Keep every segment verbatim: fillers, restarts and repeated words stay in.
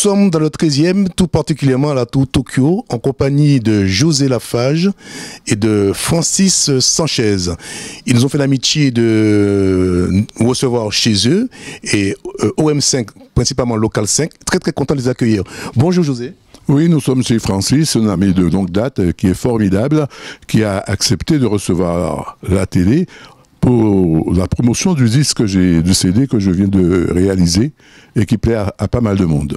sommes dans le treizième, tout particulièrement à la Tour Tokyo, en compagnie de José Lafage et de Francis Sanchez. Ils nous ont fait l'amitié de nous recevoir chez eux et euh, O M cinq, principalement Local cinq, très très content de les accueillir. Bonjour José. Oui, nous sommes chez Francis, un ami de longue date qui est formidable, qui a accepté de recevoir la télé pour la promotion du disque que j'ai, du C D que je viens de réaliser et qui plaît à, à pas mal de monde.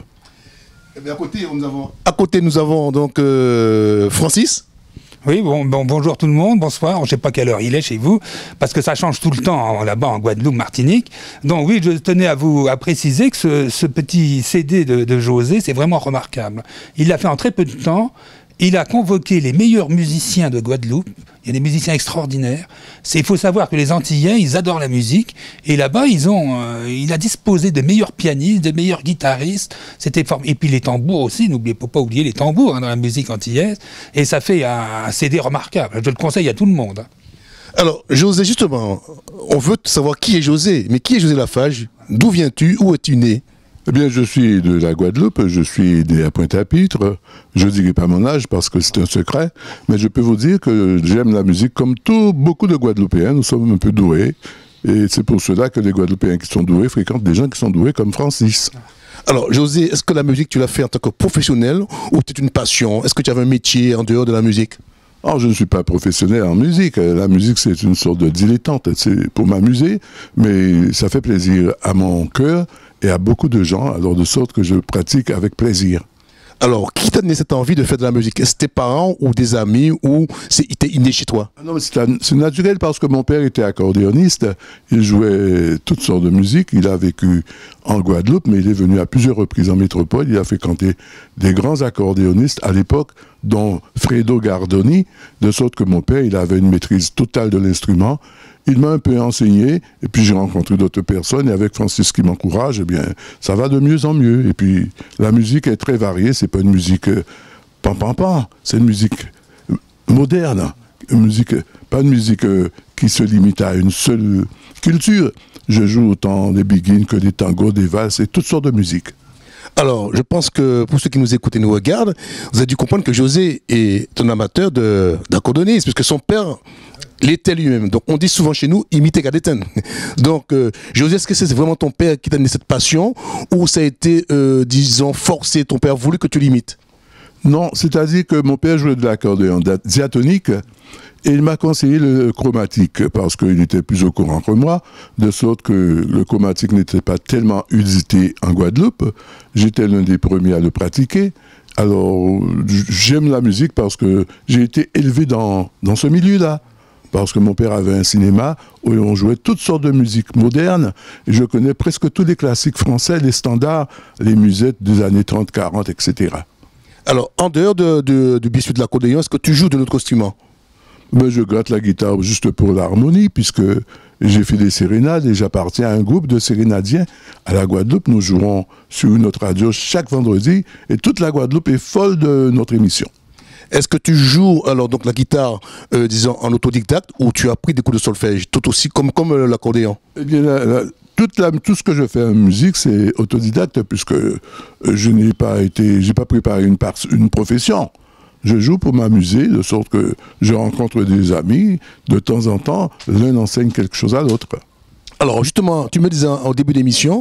Eh bien, à côté, nous avons, à côté, nous avons donc euh, Francis. Oui, bon, bon, bonjour tout le monde, bonsoir. Je ne sais pas quelle heure il est chez vous, parce que ça change tout le temps là-bas en Guadeloupe, Martinique. Donc oui, je tenais à vous à préciser que ce, ce petit C D de, de José, c'est vraiment remarquable. Il l'a fait en très peu de temps. Il a convoqué les meilleurs musiciens de Guadeloupe. Il y a des musiciens extraordinaires. Il faut savoir que les Antillais, ils adorent la musique. Et là-bas, ils ont, euh, il a disposé de meilleurs pianistes, de meilleurs guitaristes. C'était formidable. Et puis les tambours aussi. N'oubliez pas, pas oublier les tambours hein, dans la musique antillaise. Et ça fait un, un C D remarquable. Je le conseille à tout le monde. Alors, José, justement, on veut savoir qui est José. Mais qui est José Lafage? D'où viens-tu? Où es-tu né? Eh bien, je suis de la Guadeloupe, je suis né à Pointe-à-Pitre. Je ne dirai pas mon âge parce que c'est un secret, mais je peux vous dire que j'aime la musique comme tout, beaucoup de Guadeloupéens. Nous sommes un peu doués, et c'est pour cela que les Guadeloupéens qui sont doués fréquentent des gens qui sont doués comme Francis. Alors, José, est-ce que la musique, tu l'as fait en tant que professionnel ou c'est une passion? Est-ce que tu avais un métier en dehors de la musique? Alors, je ne suis pas professionnel en musique. La musique, c'est une sorte de dilettante. C'est pour m'amuser, mais ça fait plaisir à mon cœur et à beaucoup de gens, alors de sorte que je pratique avec plaisir. Alors, qui t'a donné cette envie de faire de la musique? Est-ce tes parents ou des amis ou c'était inné chez toi? Non, mais c'est naturel parce que mon père était accordéoniste. Il jouait toutes sortes de musique. Il a vécu en Guadeloupe, mais il est venu à plusieurs reprises en métropole. Il a fréquenté des grands accordéonistes à l'époque, dont Fredo Gardoni, de sorte que mon père, il avait une maîtrise totale de l'instrument. Il m'a un peu enseigné, et puis j'ai rencontré d'autres personnes, et avec Francis qui m'encourage, eh bien, ça va de mieux en mieux. Et puis, la musique est très variée, c'est pas une musique euh, pam pam pam, c'est une musique moderne, une musique, pas une musique euh, qui se limite à une seule culture. Je joue autant des biguines que des tangos, des valses, et toutes sortes de musiques. Alors, je pense que pour ceux qui nous écoutent et nous regardent, vous avez dû comprendre que José est un amateur d'accordéonisme, puisque son père l'était lui-même. Donc, on dit souvent chez nous, imiter Gadeten. Donc, euh, José, est-ce que c'est vraiment ton père qui t'a donné cette passion, ou ça a été, euh, disons, forcé, ton père voulu que tu l'imites? Non, c'est-à-dire que mon père jouait de l'accordéon diatonique, et il m'a conseillé le chromatique, parce qu'il était plus au courant que moi, de sorte que le chromatique n'était pas tellement usité en Guadeloupe. J'étais l'un des premiers à le pratiquer. Alors, j'aime la musique parce que j'ai été élevé dans, dans ce milieu-là. Parce que mon père avait un cinéma où on jouait toutes sortes de musiques modernes. Et je connais presque tous les classiques français, les standards, les musettes des années trente, quarante, et cetera. Alors, en dehors de, de, du biscuit de l'accordéon, est-ce que tu joues de notre instrument? Ben, je gratte la guitare juste pour l'harmonie, puisque j'ai fait des sérénades et j'appartiens à un groupe de sérénadiens à la Guadeloupe. Nous jouons sur notre radio chaque vendredi et toute la Guadeloupe est folle de notre émission. Est-ce que tu joues alors donc la guitare, euh, disons, en autodidacte ou tu as pris des cours de solfège, tout aussi comme, comme euh, l'accordéon? Eh bien, la, la, toute la, tout ce que je fais en musique, c'est autodidacte, puisque euh, je n'ai pas été, j'ai pas préparé une, par, une profession. Je joue pour m'amuser, de sorte que je rencontre des amis, de temps en temps, l'un enseigne quelque chose à l'autre. Alors justement, tu me disais au début de l'émission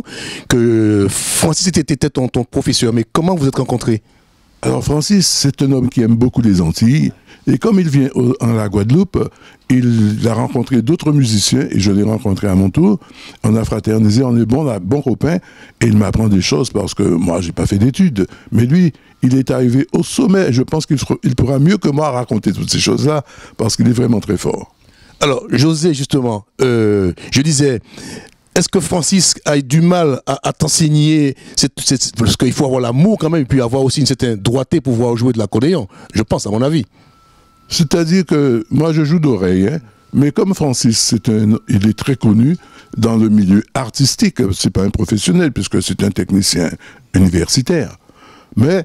que Francis était ton, ton professeur, mais comment vous êtes rencontrés? Alors Francis, c'est un homme qui aime beaucoup les Antilles, et comme il vient au, en la Guadeloupe, il a rencontré d'autres musiciens, et je l'ai rencontré à mon tour, on a fraternisé, on est bon, bon copains, et il m'apprend des choses parce que moi, j'ai pas fait d'études, mais lui, il est arrivé au sommet, et je pense qu'il il pourra mieux que moi raconter toutes ces choses-là, parce qu'il est vraiment très fort. Alors, José, justement, euh, je disais, est-ce que Francis a eu du mal à, à t'enseigner, parce qu'il faut avoir l'amour quand même, et puis avoir aussi une certaine droité pour pouvoir jouer de l'accordéon, je pense, à mon avis. C'est-à-dire que moi, je joue d'oreille, hein, mais comme Francis, c'est un, il est très connu dans le milieu artistique, c'est pas un professionnel, puisque c'est un technicien universitaire. Mais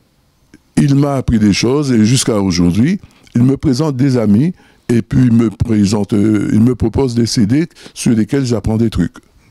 il m'a appris des choses, et jusqu'à aujourd'hui, il me présente des amis, et puis il me présente, euh, il me propose des C D sur lesquels j'apprends des trucs.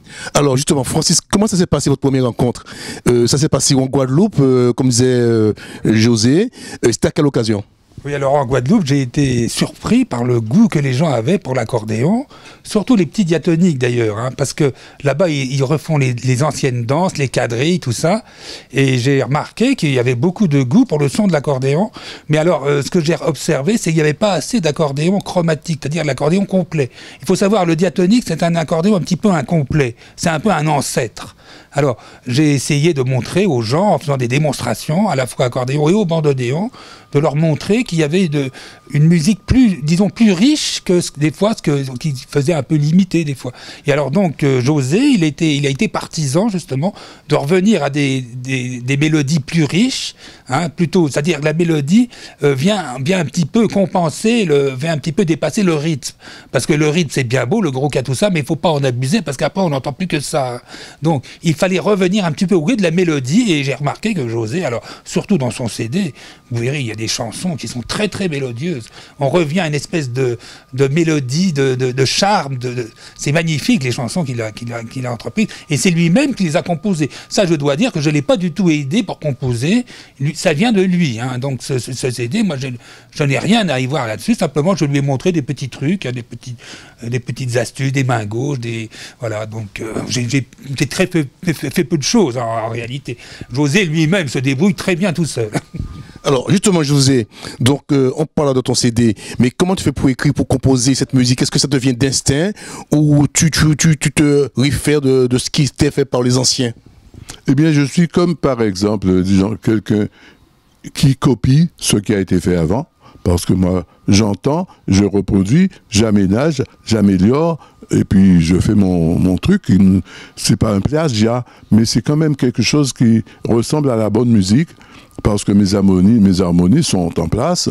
Alors justement, Francis, comment ça s'est passé votre première rencontre? euh, Ça s'est passé en Guadeloupe, euh, comme disait euh, José. Euh, C'était à quelle occasion? Oui, alors en Guadeloupe, j'ai été surpris par le goût que les gens avaient pour l'accordéon, surtout les petits diatoniques d'ailleurs, hein, parce que là-bas, ils, ils refont les, les anciennes danses, les quadrilles, tout ça, et j'ai remarqué qu'il y avait beaucoup de goût pour le son de l'accordéon, mais alors, euh, ce que j'ai observé, c'est qu'il n'y avait pas assez d'accordéon chromatique, c'est-à-dire l'accordéon complet. Il faut savoir, le diatonique, c'est un accordéon un petit peu incomplet, c'est un peu un ancêtre. Alors, j'ai essayé de montrer aux gens, en faisant des démonstrations, à la fois accordéon et au bandoneon, de leur montrer qu'il y avait de, une musique plus, disons, plus riche que ce, des fois, ce que, qui faisait un peu limiter des fois. Et alors donc, euh, José, il, était, il a été partisan, justement, de revenir à des, des, des mélodies plus riches, hein, plutôt, c'est-à-dire que la mélodie euh, vient, vient un petit peu compenser, le, vient un petit peu dépasser le rythme. Parce que le rythme, c'est bien beau, le gros cas, tout ça, mais il ne faut pas en abuser, parce qu'après, on n'entend plus que ça. Donc, il fallait revenir un petit peu au goût de la mélodie, et j'ai remarqué que José, alors, surtout dans son C D, vous verrez, il y a des chansons qui sont très très mélodieuses. On revient à une espèce de, de mélodie, de, de, de charme. De, de... C'est magnifique les chansons qu'il a, qu'il a, qu'il a entreprises. Et c'est lui-même qui les a composées. Ça, je dois dire que je ne l'ai pas du tout aidé pour composer. Lui, ça vient de lui. Hein. Donc ce, ce, ce C D, moi, je, je n'ai rien à y voir là-dessus. Simplement, je lui ai montré des petits trucs, des, petits, des petites astuces, des mains gauches. Des... Voilà, donc euh, j'ai très fait, fait, fait peu de choses en, en réalité. José lui-même se débrouille très bien tout seul. Alors justement, José, donc euh, on parle de ton C D, mais comment tu fais pour écrire, pour composer cette musique? Est-ce que ça devient d'instinct ou tu, tu, tu, tu te réfères de, de ce qui était fait par les anciens? Eh bien, je suis comme, par exemple, disons, quelqu'un qui copie ce qui a été fait avant, parce que moi, j'entends, je reproduis, j'aménage, j'améliore, et puis je fais mon, mon truc. C'est pas un plagiat, mais c'est quand même quelque chose qui ressemble à la bonne musique, parce que mes harmonies, mes harmonies sont en place,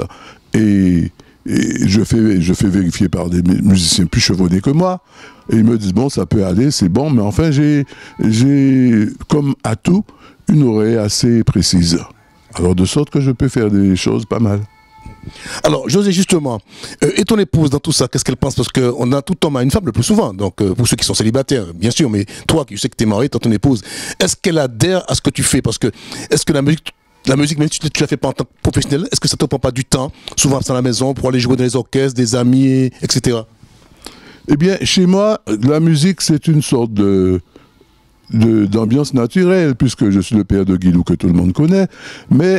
et, et je, fais, je fais vérifier par des musiciens plus chevronnés que moi, et ils me disent, bon, ça peut aller, c'est bon, mais enfin, j'ai, j'ai comme atout, une oreille assez précise. Alors, de sorte que je peux faire des choses pas mal. Alors, José, justement, euh, et ton épouse dans tout ça, qu'est-ce qu'elle pense? Parce qu'on a tout homme à une femme le plus souvent, donc euh, pour ceux qui sont célibataires, bien sûr, mais toi, je sais que tu es marié, t'as ton épouse, est-ce qu'elle adhère à ce que tu fais? Parce que, est-ce que la musique, la musique, même si tu ne la fais pas en tant que professionnel, est-ce que ça ne te prend pas du temps, souvent à la maison, pour aller jouer dans les orchestres, des amis, et cetera? Eh bien, chez moi, la musique, c'est une sorte de... d'ambiance naturelle, puisque je suis le père de Guilou que tout le monde connaît, mais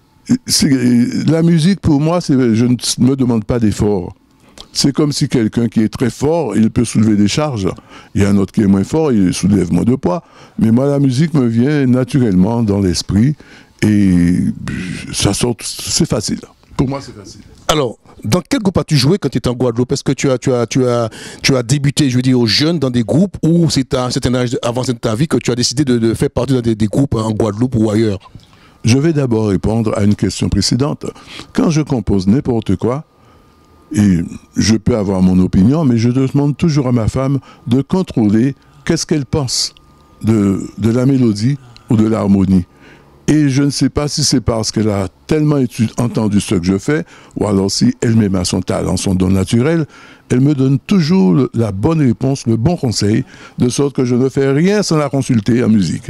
la musique pour moi, je ne me demande pas d'effort. C'est comme si quelqu'un qui est très fort, il peut soulever des charges. Il y a un autre qui est moins fort, il soulève moins de poids. Mais moi, la musique me vient naturellement dans l'esprit et ça sort, c'est facile. Pour moi, c'est facile. Alors, dans quel groupe as-tu joué quand tu étais en Guadeloupe? Est-ce que tu as, tu, as, tu, as, tu as débuté, je veux dire, aux jeunes dans des groupes ou c'est à un certain âge avancé de ta vie que tu as décidé de, de faire partie des, des groupes en Guadeloupe ou ailleurs? Je vais d'abord répondre à une question précédente. Quand je compose n'importe quoi, et je peux avoir mon opinion, mais je demande toujours à ma femme de contrôler qu'est-ce qu'elle pense de, de la mélodie ou de l'harmonie. Et je ne sais pas si c'est parce qu'elle a tellement entendu ce que je fais, ou alors si elle-même a son talent, son don naturel, elle me donne toujours la bonne réponse, le bon conseil, de sorte que je ne fais rien sans la consulter en musique.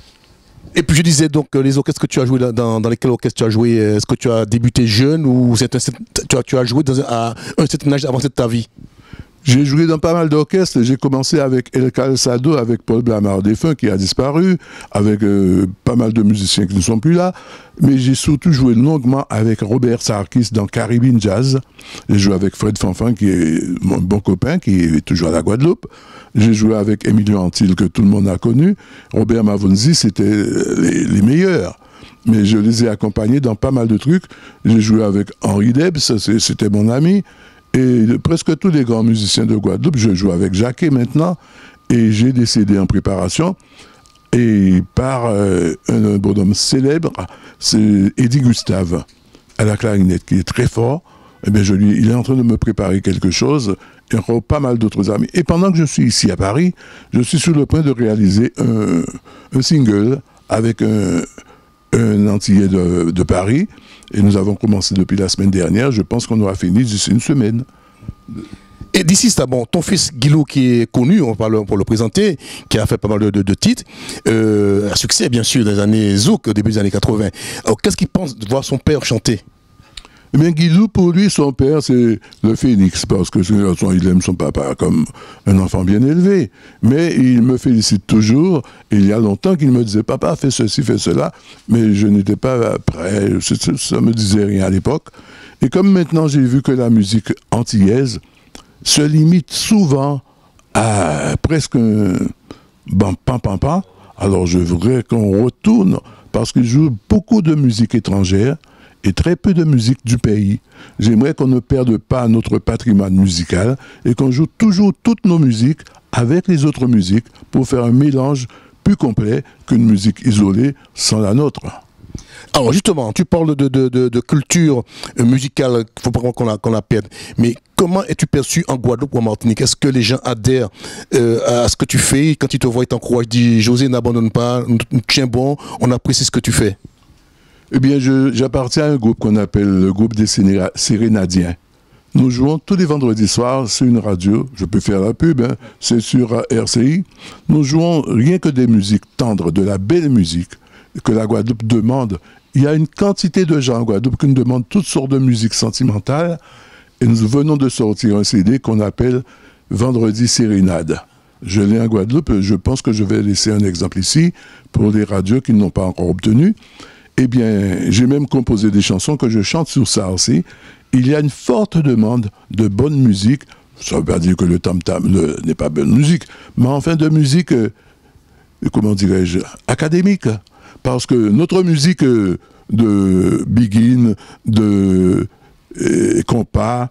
Et puis je disais donc les orchestres que tu as joué dans, dans lesquels orchestres tu as joué, est-ce que tu as débuté jeune ou c'est un, tu, as, tu as joué dans un, à un certain âge avancé de ta vie? J'ai joué dans pas mal d'orchestres. J'ai commencé avec El Calzado, avec Paul Blamard défunt qui a disparu, avec euh, pas mal de musiciens qui ne sont plus là. Mais j'ai surtout joué longuement avec Robert Sarkis dans Caribbean Jazz. J'ai joué avec Fred Fanfan, qui est mon bon copain, qui est toujours à la Guadeloupe. J'ai joué avec Emilio Antil, que tout le monde a connu. Robert Mavonzi, c'était les, les meilleurs. Mais je les ai accompagnés dans pas mal de trucs. J'ai joué avec Henri Debs, c'était mon ami. Et presque tous les grands musiciens de Guadeloupe, je joue avec Jacquet maintenant, et j'ai des C D en préparation. Et par euh, un, un bonhomme célèbre, c'est Eddie Gustave, à la clarinette, qui est très fort. Eh bien, je lui, il est en train de me préparer quelque chose, et encore pas mal d'autres amis. Et pendant que je suis ici à Paris, je suis sur le point de réaliser un, un single avec un, un Antillais de, de Paris. Et nous avons commencé depuis la semaine dernière. Je pense qu'on aura fini d'ici une semaine. Et d'ici ça, bon, ton fils Guilou qui est connu, on parle pour le présenter, qui a fait pas mal de, de, de titres, euh, un succès bien sûr dans les années Zouk, au début des années quatre-vingts. Alors qu'est-ce qu'il pense de voir son père chanter? Eh bien, Guilou, pour lui, son père, c'est le phénix, parce que il aime son papa comme un enfant bien élevé. Mais il me félicite toujours. Il y a longtemps qu'il me disait, papa, fais ceci, fais cela. Mais je n'étais pas prêt, ça me disait rien à l'époque. Et comme maintenant, j'ai vu que la musique antillaise se limite souvent à presque un bam, pam, pam, pam, alors je voudrais qu'on retourne, parce qu'il joue beaucoup de musique étrangère, et très peu de musique du pays. J'aimerais qu'on ne perde pas notre patrimoine musical et qu'on joue toujours toutes nos musiques avec les autres musiques pour faire un mélange plus complet qu'une musique isolée sans la nôtre. Alors justement, tu parles de, de, de, de culture musicale, il ne faut pas qu'on la, qu'on la perde, mais comment es-tu perçu en Guadeloupe ou en Martinique? Est-ce que les gens adhèrent euh, à ce que tu fais? Quand ils te voient, ils t'encouragent, disent José, n'abandonne pas, tiens bon, on apprécie ce que tu fais. Eh bien, j'appartiens à un groupe qu'on appelle le groupe des Sérénadiens. Nous jouons tous les vendredis soirs sur une radio, je peux faire la pub, hein, c'est sur R C I. Nous jouons rien que des musiques tendres, de la belle musique que la Guadeloupe demande. Il y a une quantité de gens en Guadeloupe qui nous demandent toutes sortes de musique sentimentale et nous venons de sortir un C D qu'on appelle Vendredi Sérénade. Je l'ai en Guadeloupe, je pense que je vais laisser un exemple ici pour les radios qui ne l'ont pas encore obtenu. Eh bien, j'ai même composé des chansons que je chante sur ça aussi. Il y a une forte demande de bonne musique. Ça ne veut pas dire que le tam-tam n'est pas bonne musique, mais enfin de musique, euh, comment dirais-je, académique. Parce que notre musique euh, de Begin, de euh, compas,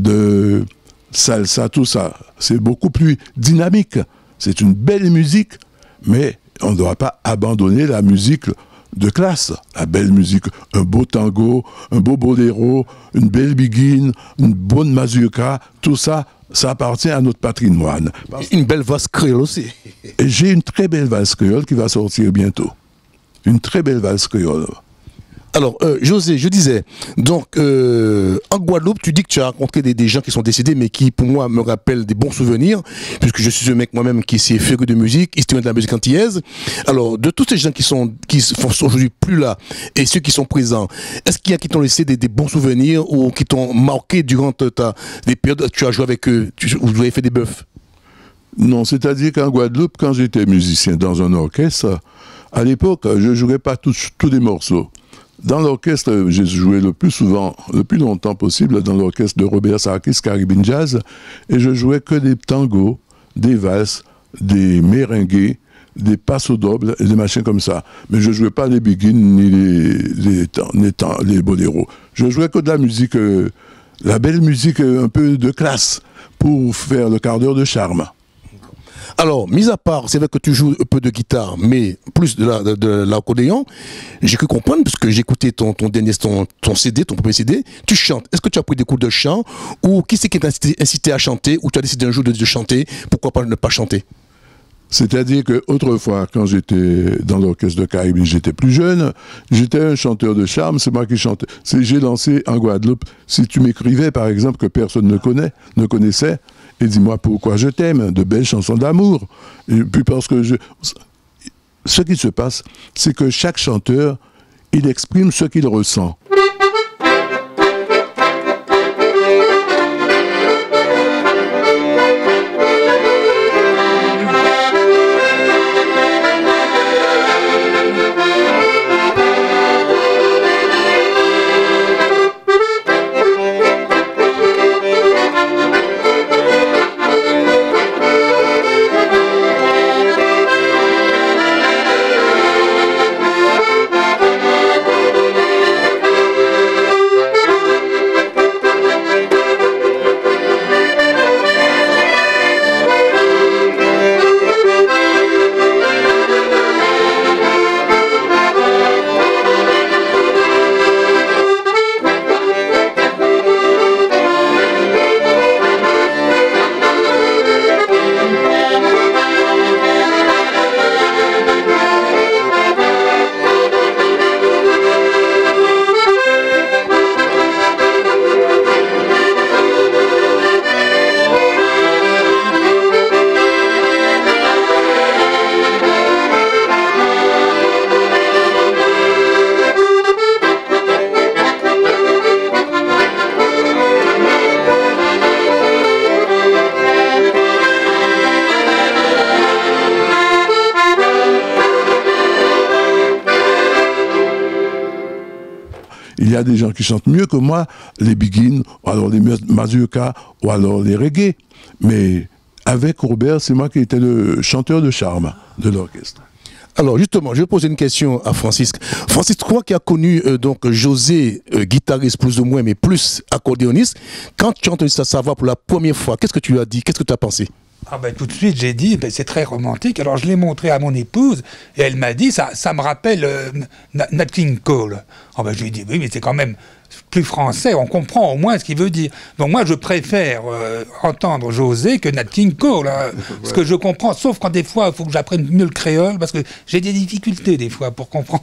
de salsa, tout ça, c'est beaucoup plus dynamique. C'est une belle musique, mais on ne doit pas abandonner la musique de classe, la belle musique, un beau tango, un beau boléro, une belle biguine, une bonne mazurka, tout ça, ça appartient à notre patrimoine. Une belle valse créole aussi. Et j'ai une très belle valse créole qui va sortir bientôt. Une très belle valse créole. Alors, euh, José, je disais, donc, euh, en Guadeloupe, tu dis que tu as rencontré des, des gens qui sont décédés, mais qui, pour moi, me rappellent des bons souvenirs, puisque je suis un mec moi-même qui s'est féru de musique, historien de la musique antillaise. Alors, de tous ces gens qui sont, qui sont aujourd'hui plus là, et ceux qui sont présents, est-ce qu'il y a qui t'ont laissé des, des bons souvenirs, ou qui t'ont marqué durant ta, des périodes où tu as joué avec eux, tu, où vous avez fait des bœufs? Non, c'est-à-dire qu'en Guadeloupe, quand j'étais musicien dans un orchestre, à l'époque, je ne jouais pas tous les morceaux. Dans l'orchestre, j'ai joué le plus souvent, le plus longtemps possible, dans l'orchestre de Robert Sarkis Caribbean Jazz, et je jouais que des tangos, des valses, des merengues, des passos dobles et des machins comme ça. Mais je ne jouais pas les begins ni les, les, les, les boléros. Je jouais que de la musique, euh, la belle musique euh, un peu de classe, pour faire le quart d'heure de charme. Alors, mis à part, c'est vrai que tu joues un peu de guitare, mais plus de l'accordéon, la, j'ai cru comprendre, parce que j'ai écouté ton, ton dernier, ton, ton C D, ton premier C D, tu chantes. Est-ce que tu as pris des cours de chant, ou qui c'est qui t'a incité, incité à chanter, ou tu as décidé un jour de, de chanter, pourquoi pas ne pas chanter? C'est-à-dire qu'autrefois, quand j'étais dans l'orchestre de Caraïbes, j'étais plus jeune, j'étais un chanteur de charme, c'est moi qui chantais. J'ai lancé en Guadeloupe, si tu m'écrivais par exemple que personne ne connaît, ne connaissait, et dis-moi pourquoi je t'aime, de belles chansons d'amour. Et puis parce que je... Ce qui se passe, c'est que chaque chanteur, il exprime ce qu'il ressent. y a des gens qui chantent mieux que moi, les Begin, ou alors les Mazurka, ou alors les reggae. Mais avec Robert, c'est moi qui étais le chanteur de charme de l'orchestre. Alors justement, je vais poser une question à Francis. Francis, toi qui as connu euh, donc José, euh, guitariste plus ou moins, mais plus accordéoniste, quand tu as entendu sa, sa voix pour la première fois, qu'est-ce que tu lui as dit? Qu'est-ce que tu as pensé? Ah ben, tout de suite, j'ai dit, ben, c'est très romantique. Alors, je l'ai montré à mon épouse, et elle m'a dit, ça, ça me rappelle euh, Nat King Cole. Ah ben, je lui ai dit, oui, mais c'est quand même plus français, on comprend au moins ce qu'il veut dire. Donc moi, je préfère euh, entendre José que Nat King Cole, hein, ce que je comprends, sauf quand des fois, il faut que j'apprenne mieux le créole, parce que j'ai des difficultés, des fois, pour comprendre.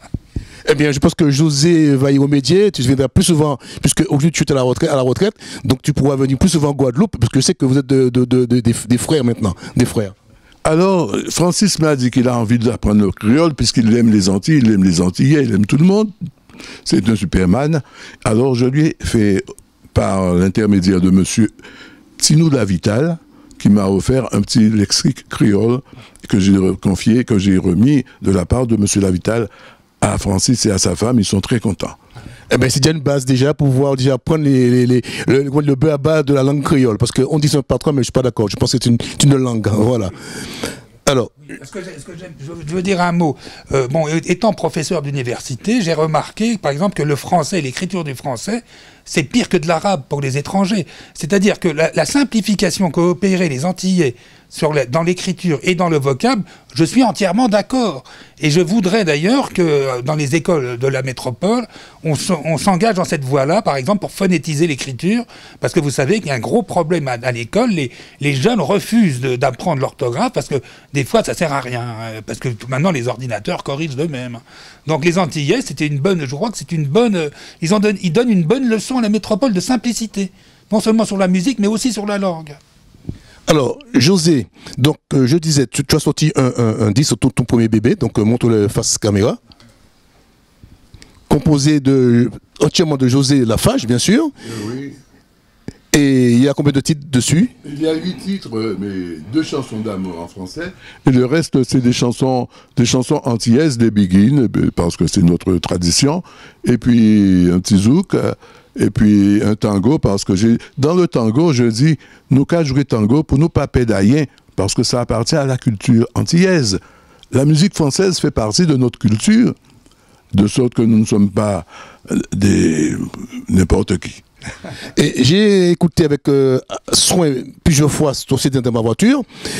Eh bien, je pense que José va y remédier. Tu viendras plus souvent, puisque aujourd'hui tu es à la retraite, à la retraite, donc tu pourras venir plus souvent en Guadeloupe, parce que je sais que vous êtes de, de, de, de, des, des frères maintenant, des frères. Alors, Francis m'a dit qu'il a envie d'apprendre le créole, puisqu'il aime les Antilles, il aime les Antillais, il aime tout le monde. C'est un superman. Alors, je lui ai fait, par l'intermédiaire de monsieur Tinou Lavital, qui m'a offert un petit lexique créole que j'ai confié, que j'ai remis de la part de monsieur Lavital à Francis et à sa femme. Ils sont très contents. Eh ben, c'est déjà une base déjà pour pouvoir déjà prendre les, les, les, le, le beurre à bas de la langue créole. Parce qu'on dit ça par trois, mais je ne suis pas d'accord. Je pense que c'est une, une langue. Hein, voilà. Alors. Est-ce que est-ce que je veux dire un mot. Euh, bon, étant professeur d'université, j'ai remarqué, par exemple, que le français, l'écriture du français, c'est pire que de l'arabe pour les étrangers. C'est-à-dire que la, la simplification qu'a opéré les Antillais sur la, dans l'écriture et dans le vocable, je suis entièrement d'accord. Et je voudrais d'ailleurs que dans les écoles de la métropole, on, on s'engage dans cette voie-là, par exemple, pour phonétiser l'écriture, parce que vous savez qu'il y a un gros problème à, à l'école. Les, les jeunes refusent d'apprendre l'orthographe parce que des fois, ça sert à rien. Parce que maintenant, les ordinateurs corrigent d'eux-mêmes. Donc les Antillais, c'était une bonne, je crois que c'est une bonne, ils, en donnent, ils donnent une bonne leçon à la métropole de simplicité. Non seulement sur la musique, mais aussi sur la langue. Alors, José, donc euh, je disais, tu, tu as sorti un, un, un disque sur ton, ton premier bébé, donc euh, montre-le face caméra, composé de, entièrement de José Lafage, bien sûr. Oui. Et il y a combien de titres dessus? Il y a huit titres, mais deux chansons d'amour en français. Et le reste, c'est des chansons, des chansons antillaises, des Begin, parce que c'est notre tradition. Et puis un petit zouk. Et puis un tango, parce que j'ai dans le tango, je dis, nous qu'à jouer tango pour nous pas pédailler, parce que ça appartient à la culture antillaise. La musique française fait partie de notre culture, de sorte que nous ne sommes pas des n'importe qui. Et j'ai écouté avec euh, soin plusieurs fois ton C D dans ma voiture,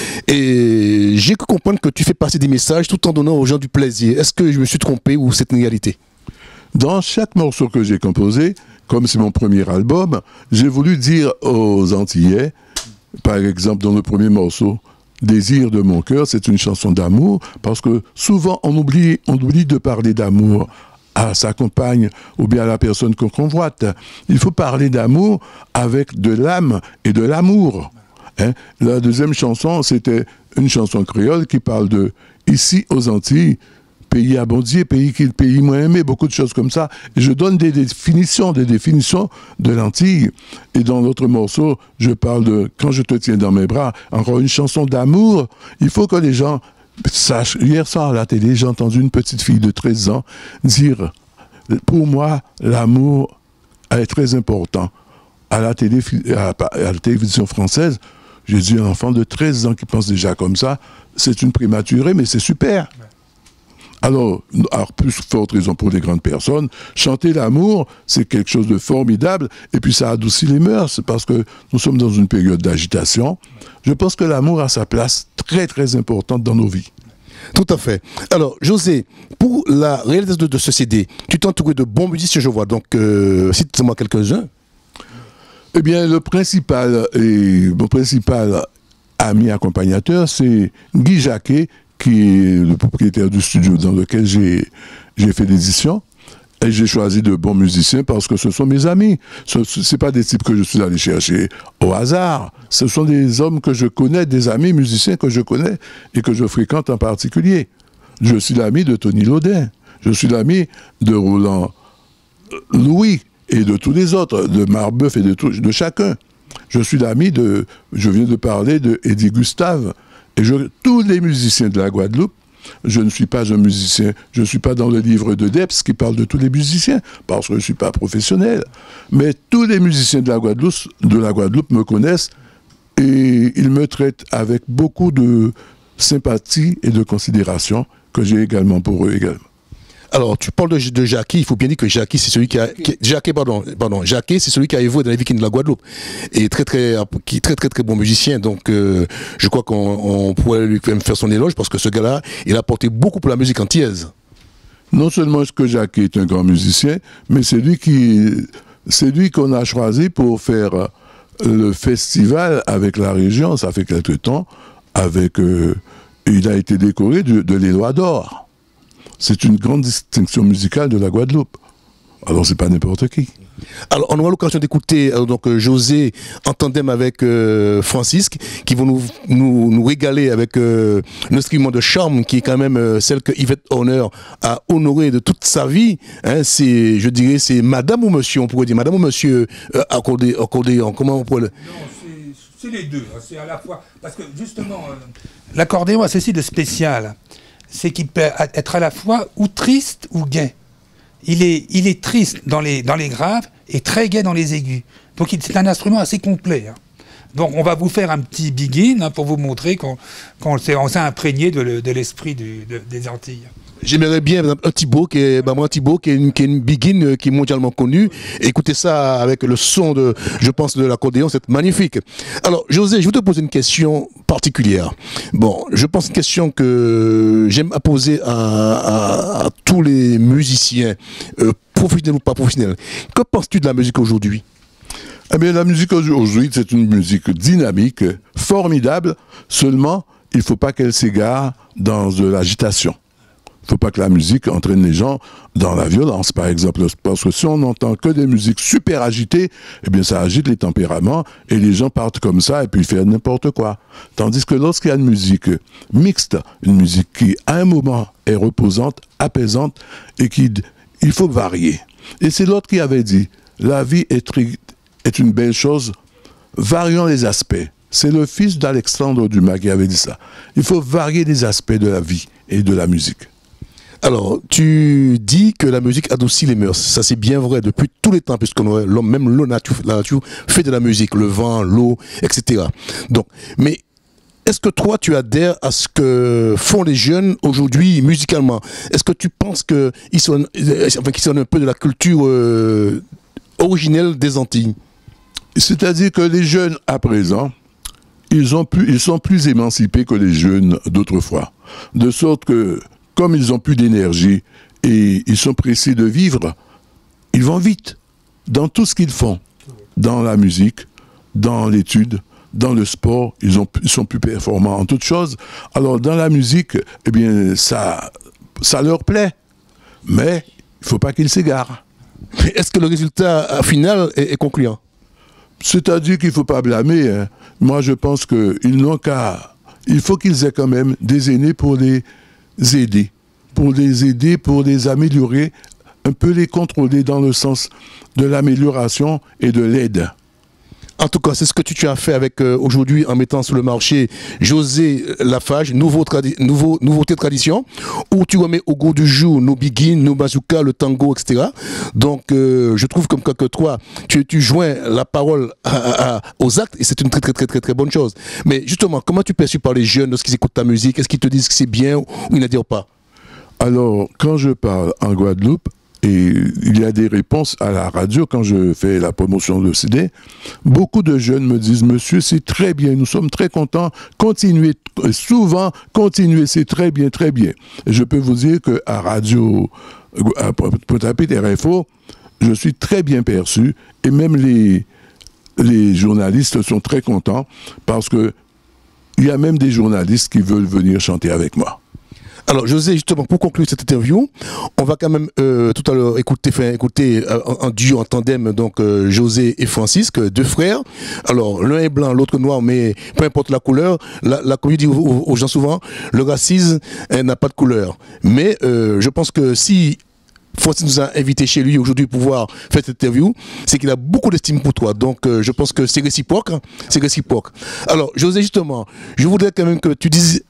et j'ai cru comprendre que tu fais passer des messages tout en donnant aux gens du plaisir. Est-ce que je me suis trompé ou c'est une réalité? Dans chaque morceau que j'ai composé, comme c'est mon premier album, j'ai voulu dire aux Antillais, par exemple dans le premier morceau, Désir de mon cœur, c'est une chanson d'amour, parce que souvent on oublie, on oublie de parler d'amour à sa compagne ou bien à la personne qu'on convoite. Il faut parler d'amour avec de l'âme et de l'amour. Hein? La deuxième chanson, c'était une chanson créole qui parle de « Ici aux Antilles », pays abondier, pays qui le pays moins aimé, beaucoup de choses comme ça. Et je donne des définitions, des définitions de l'Antille. Et dans l'autre morceau, je parle de Quand je te tiens dans mes bras, encore une chanson d'amour. Il faut que les gens sachent. Hier soir à la télé, j'ai entendu une petite fille de treize ans dire, pour moi, l'amour est très important. À la, télé, à la télévision française, j'ai dit un enfant de treize ans qui pense déjà comme ça, c'est une prématurée, mais c'est super. Alors, à plus forte raison pour les grandes personnes, chanter l'amour, c'est quelque chose de formidable, et puis ça adoucit les mœurs, parce que nous sommes dans une période d'agitation. Je pense que l'amour a sa place très très importante dans nos vies. Tout à fait. Alors, José, pour la réalisation de, de ce C D, tu t'es entouré de bons musiciens, je vois, donc euh, cite-moi quelques-uns. Eh bien, le principal, et mon principal ami accompagnateur, c'est Guy Jacquet, qui est le propriétaire du studio dans lequel j'ai fait l'édition. Et j'ai choisi de bons musiciens parce que ce sont mes amis. Ce ne pas des types que je suis allé chercher au hasard. Ce sont des hommes que je connais, des amis musiciens que je connais et que je fréquente en particulier. Je suis l'ami de Tony Laudin. Je suis l'ami de Roland Louis et de tous les autres, de Marbeuf et de, tout, de chacun. Je suis l'ami de, je viens de parler de Eddie Gustave. Et je, tous les musiciens de la Guadeloupe, Je ne suis pas un musicien, je ne suis pas dans le livre de Debs qui parle de tous les musiciens, parce que je ne suis pas professionnel. Mais tous les musiciens de la Guadeloupe, de la Guadeloupe me connaissent et ils me traitent avec beaucoup de sympathie et de considération que j'ai également pour eux également. Alors, tu parles de, de Jackie, il faut bien dire que Jackie, c'est celui qui a... Qui, Jackie, pardon, pardon, Jackie, c'est celui qui a évolué dans les Vikings de la Guadeloupe. Et très, très, qui est très, très, très bon musicien. Donc, euh, je crois qu'on pourrait lui faire son éloge parce que ce gars-là, il a apporté beaucoup pour la musique antillaise. Non seulement est-ce que Jackie est un grand musicien, mais c'est lui qui, c'est lui qu'on a choisi pour faire le festival avec la région, ça fait quelque temps, avec, euh, il a été décoré de, de l'Éloi d'or. C'est une grande distinction musicale de la Guadeloupe. Alors, c'est pas n'importe qui. Alors, on aura l'occasion d'écouter euh, donc euh, José en tandem avec euh, Francisque, qui vont nous, nous, nous régaler avec euh, un instrument de charme qui est quand même euh, celle que Yvette Horner a honoré de toute sa vie. Hein, c'est, je dirais, c'est Madame ou Monsieur, on pourrait dire Madame ou Monsieur euh, accordé, accordéon. Comment on pourrait le... Non, c'est les deux. C'est à la fois parce que justement, euh, l'accordéon a ceci de spécial. C'est qu'il peut être à la fois ou triste ou gai. Il est, il est triste dans les, dans les graves et très gai dans les aigus. Donc c'est un instrument assez complet. Hein. Donc on va vous faire un petit begin hein, pour vous montrer qu'on qu'on s'est imprégné de, de l'esprit de, des Antilles. J'aimerais bien un Thibaut qui est bah, moi Thibaut qui est une, qui est une begin qui est mondialement connue. Écoutez ça avec le son de, je pense, de l'accordéon, c'est magnifique. Alors José, je vais te poser une question particulière. Bon, je pense une question que j'aime à poser à, à, à tous les musiciens, euh, professionnels ou pas professionnels. Que penses-tu de la musique aujourd'hui? Eh bien, la musique aujourd'hui, c'est une musique dynamique, formidable. Seulement, il ne faut pas qu'elle s'égare dans de l'agitation. Il ne faut pas que la musique entraîne les gens dans la violence, par exemple. Parce que si on n'entend que des musiques super agitées, eh bien, ça agite les tempéraments et les gens partent comme ça et puis ils font n'importe quoi. Tandis que lorsqu'il y a une musique mixte, une musique qui, à un moment, est reposante, apaisante et qui, il faut varier. Et c'est l'autre qui avait dit, la vie est, est une belle chose, varions les aspects. C'est le fils d'Alexandre Dumas qui avait dit ça. Il faut varier les aspects de la vie et de la musique. Alors, tu dis que la musique adoucit les mœurs. Ça, c'est bien vrai depuis tous les temps, puisque l'homme, même l'eau nature, la nature fait de la musique, le vent, l'eau, et cetera. Donc, mais est-ce que toi, tu adhères à ce que font les jeunes aujourd'hui musicalement? Est-ce que tu penses qu'ils sont, enfin, qu'ils sont un peu de la culture euh, originelle des Antilles? C'est-à-dire que les jeunes, à présent, ils, ont plus, ils sont plus émancipés que les jeunes d'autrefois. De sorte que, comme ils ont plus d'énergie et ils sont pressés de vivre, ils vont vite dans tout ce qu'ils font. Dans la musique, dans l'étude, dans le sport, ils, ont, ils sont plus performants en toutes choses. Alors dans la musique, eh bien, ça, ça leur plaît. Mais il ne faut pas qu'ils s'égarent. Est-ce que le résultat final est, est concluant? C'est-à-dire qu'il ne faut pas blâmer. Hein. Moi, je pense qu'ils n'ont qu'à... Il faut qu'ils aient quand même des aînés pour les aider, pour les aider, pour les améliorer, un peu les contrôler dans le sens de l'amélioration et de l'aide. En tout cas, c'est ce que tu, tu as fait avec euh, aujourd'hui en mettant sur le marché José Lafage, nouveau tradi nouveau, nouveauté tradition, où tu remets au goût du jour nos begins, nos bazookas, le tango, et cetera. Donc, euh, je trouve comme que toi, tu, tu joins la parole à, à, à, aux actes et c'est une très, très, très, très, très bonne chose. Mais justement, comment tu perçus par les jeunes lorsqu'ils écoutent ta musique? Est-ce qu'ils te disent que c'est bien ou ils ne disent pas? Alors, quand je parle en Guadeloupe, et il y a des réponses à la radio quand je fais la promotion de C D. Beaucoup de jeunes me disent, monsieur, c'est très bien, nous sommes très contents, continuez, souvent, continuez, c'est très bien, très bien. Et je peux vous dire qu'à radio, à Pointe-à-Pitre R F O, je suis très bien perçu et même les, les journalistes sont très contents parce que il y a même des journalistes qui veulent venir chanter avec moi. Alors José, justement, pour conclure cette interview, on va quand même euh, tout à l'heure écouter, enfin, écouter euh, en, en duo, en tandem, donc euh, José et Francisque, deux frères. Alors l'un est blanc, l'autre noir, mais peu importe la couleur, la, la comme je dis aux, aux gens souvent, le racisme n'a pas de couleur. Mais euh, je pense que si Francis nous a invités chez lui aujourd'hui pour pouvoir faire cette interview, c'est qu'il a beaucoup d'estime pour toi. Donc euh, je pense que c'est réciproque, hein, c'est réciproque. Alors José, justement, je voudrais quand même que tu dises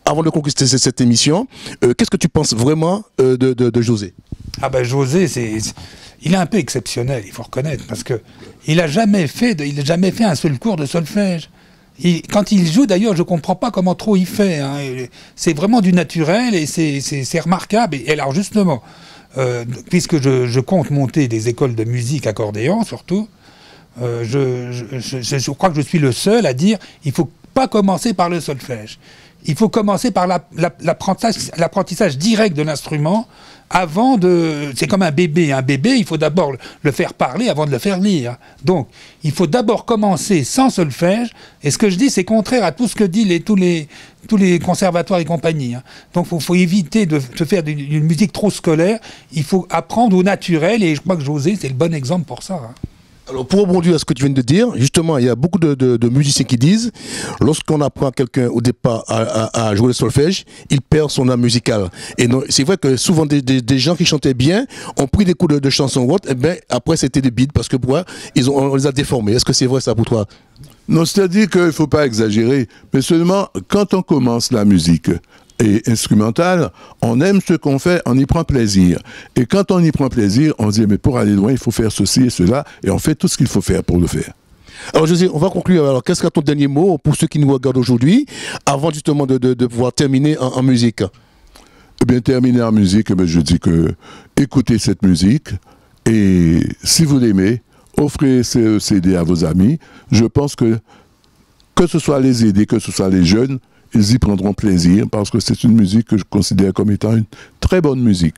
avant de conclure cette, cette émission, euh, qu'est-ce que tu penses vraiment euh, de, de, de José? Ah ben José, c'est, il est un peu exceptionnel, il faut reconnaître, parce que il a jamais fait, de, il a jamais fait un seul cours de solfège. Il, quand il joue, d'ailleurs, je comprends pas comment trop il fait. Hein. C'est vraiment du naturel et c'est remarquable. Et, et alors justement, euh, puisque je, je compte monter des écoles de musique accordéon, surtout, euh, je, je, je, je crois que je suis le seul à dire il faut pas commencer par le solfège. Il faut commencer par l'apprentissage la, la, l'apprentissage direct de l'instrument avant de... C'est comme un bébé. Un bébé, il faut d'abord le faire parler avant de le faire lire. Donc, il faut d'abord commencer sans solfège. Et ce que je dis, c'est contraire à tout ce que disent les, tous, les, tous les conservatoires et compagnie. Hein. Donc, il faut, faut éviter de, de faire une, une musique trop scolaire. Il faut apprendre au naturel. Et je crois que José, c'est le bon exemple pour ça. Hein. Alors pour rebondir à ce que tu viens de dire, justement, il y a beaucoup de, de, de musiciens qui disent, lorsqu'on apprend à quelqu'un au départ à, à, à jouer le solfège, il perd son âme musicale. Et c'est vrai que souvent des, des, des gens qui chantaient bien ont pris des coups de, de chansons ou autre, et bien après c'était des bides parce que pour eux, ils ont, on les a déformés. Est-ce que c'est vrai ça pour toi? Non, c'est-à-dire qu'il ne faut pas exagérer, mais seulement quand on commence la musique et instrumentale, on aime ce qu'on fait, on y prend plaisir. Et quand on y prend plaisir, on se dit, mais pour aller loin, il faut faire ceci et cela, et on fait tout ce qu'il faut faire pour le faire. Alors José, on va conclure. Alors qu'est-ce que ton dernier mot pour ceux qui nous regardent aujourd'hui, avant justement de, de, de pouvoir terminer en, en musique? Eh bien, terminer en musique, eh bien, je dis que écoutez cette musique, et si vous l'aimez, offrez ce C D à vos amis. Je pense que, que ce soit les aînés, que ce soit les jeunes, ils y prendront plaisir parce que c'est une musique que je considère comme étant une très bonne musique.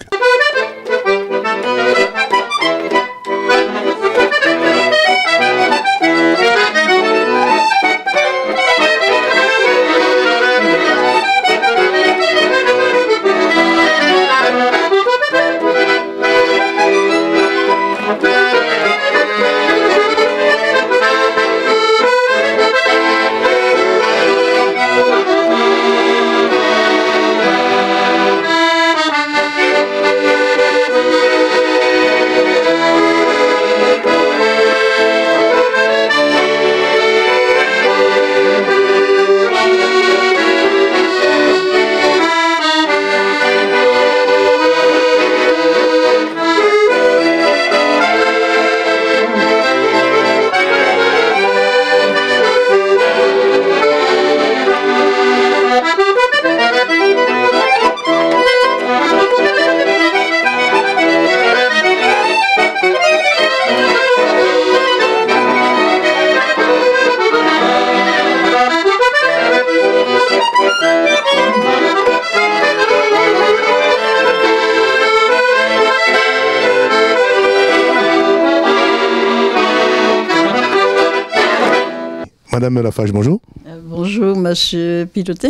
Madame Lafage, bonjour. Euh, bonjour, monsieur Piloté.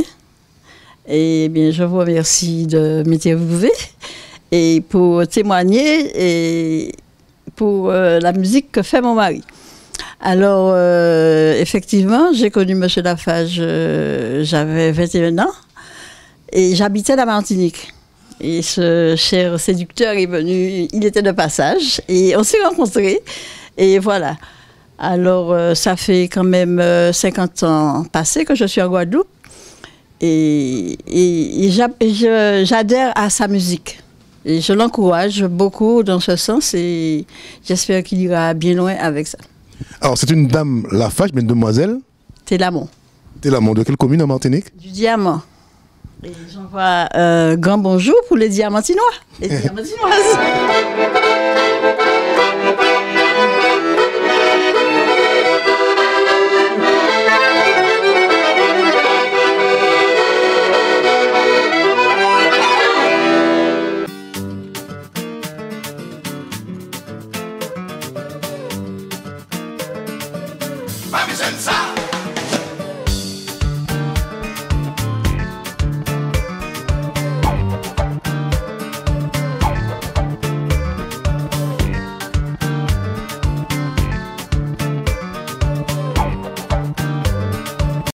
Et bien, je vous remercie de m'interviewer et pour témoigner et pour euh, la musique que fait mon mari. Alors, euh, effectivement, j'ai connu monsieur Lafage, euh, j'avais vingt et un ans et j'habitais la Martinique. Et ce cher séducteur est venu, il était de passage et on s'est rencontrés et voilà. Alors, euh, ça fait quand même euh, cinquante ans passés que je suis en Guadeloupe et, et, et j'adhère à sa musique. Et je l'encourage beaucoup dans ce sens et j'espère qu'il ira bien loin avec ça. Alors, c'est une dame Lafage, mais une demoiselle Télamont. Télamont, de quelle commune en Martinique? Du Diamant. Et j'envoie un euh, grand bonjour pour les Diamantinois. Les Diamantinoises.